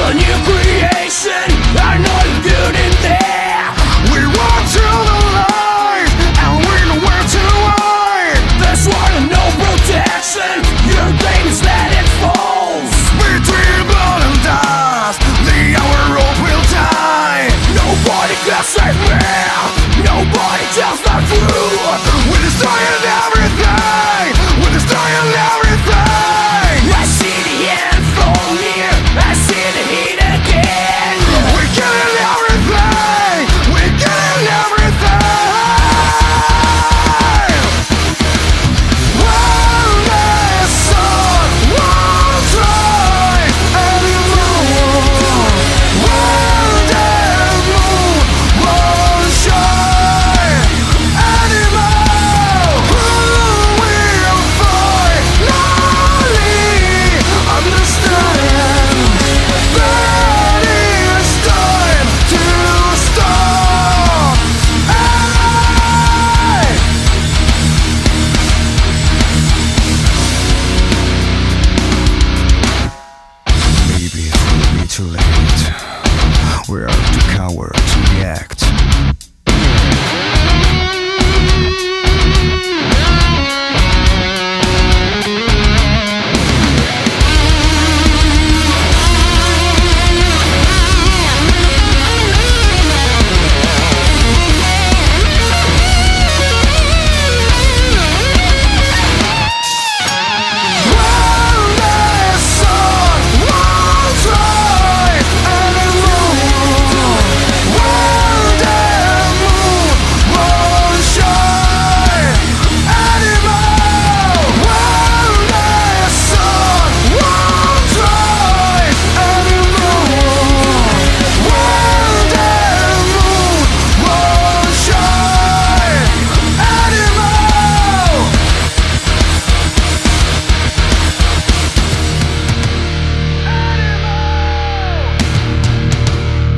a new creation. I know you're good in there. We walk through the light, and we're nowhere to hide. That's why no protection. Your game is that it falls. Between blood and dust, the hour rope will die. Nobody can save me. Nobody tells the truth. We're destroying everything. We're destroying everything. I see the end from here. I see the heat again. We're killing everything. We're killing everything. When the sun won't rise anymore, when the moon won't shine anymore, who will finally understand that it's time to stop? Maybe it will be too late. We are too coward to react.